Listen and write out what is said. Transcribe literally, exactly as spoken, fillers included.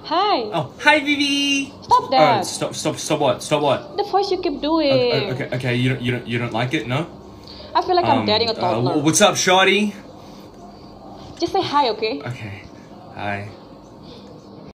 Hi. Oh, hi, Bibi. Stop that. Oh, stop, stop, stop what? Stop what? The voice you keep doing. Okay, okay, okay. You don't, you don't, you don't like it, no? I feel like I'm Um, dating a uh, toddler. what's up, shawty? Just say hi, okay? Okay, hi.